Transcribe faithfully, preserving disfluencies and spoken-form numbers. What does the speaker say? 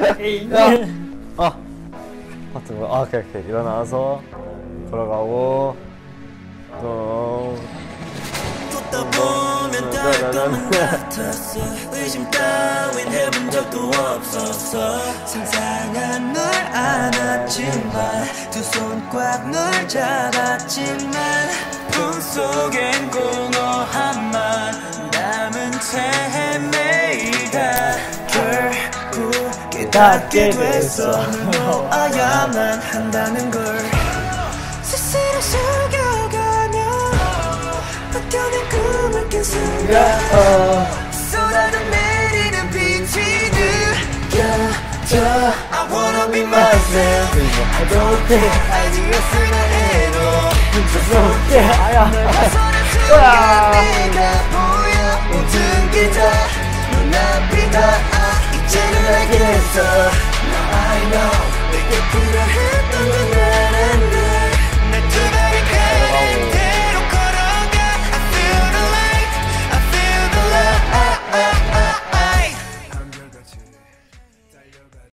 아, 하여튼 아, 오케이 오케이 일어나서 걸어가고 또. 보면 닿을 것만 같았어. 의심 따윈 해본 적도 없었어. 상상한 널 안았지만 두 손 꽉 널 잡았지만 품속엔 공허 한만 남은 채 헤매이다. 결국 깨닫게 됐어. 눈 놓아야만 한다는 걸. 스스로 속여가며 버텨낸 꿈을 깬 순간 쏟아져 내리는 빛이 느껴져. I wanna be myself. I don't think 알지였으나 해도 훔쳐볼게. 널 벗어난 순간 네가 보여. 모든 게 다 눈앞이다. 이제는 알겠어. Now I know 내게 필요해.